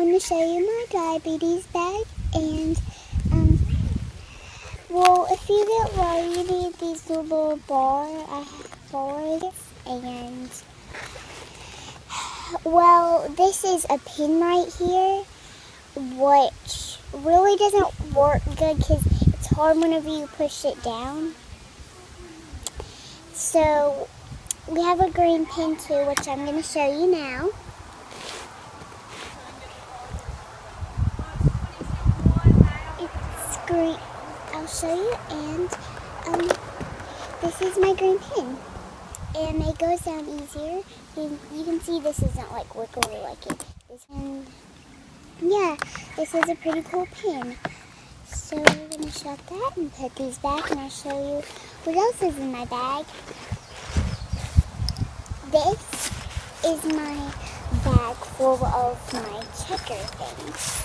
going to show you my diabetes bag, and well, if you get worried, you need these little bars, and well, this is a pin right here, which really doesn't work good because it's hard whenever you push it down. So we have a green pin too, which I'm going to show you now. It's green. I'll show you, and this is my green pin, and it goes down easier. You can see this isn't like wiggly like it. And yeah, this is a pretty cool pin. So we're going to shut that and put these back, and I'll show you what else is in my bag. This is my bag full of my checker things.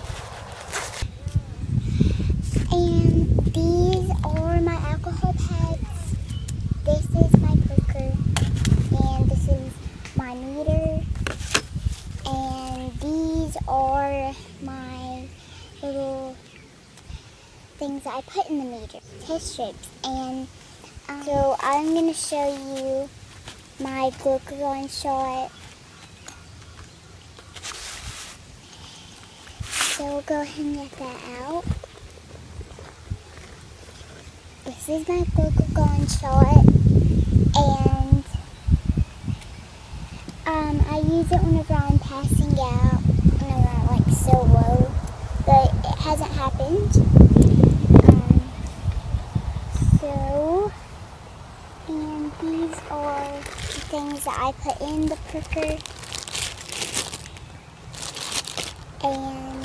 And these are my alcohol pads. This is my clicker. And this is my meter. And these are my little things that I put in the meter. Test strips. And so I'm going to show you my glucagon shot. So we'll go ahead and get that out. This is my glucagon shot, and I use it whenever I'm passing out, whenever I'm like so low, but it hasn't happened. And these are the things that I put in the pricker, and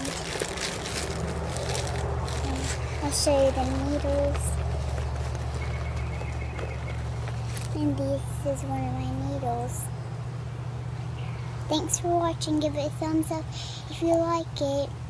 I'll show you the needles. And this is one of my needles. Thanks for watching. Give it a thumbs up if you like it.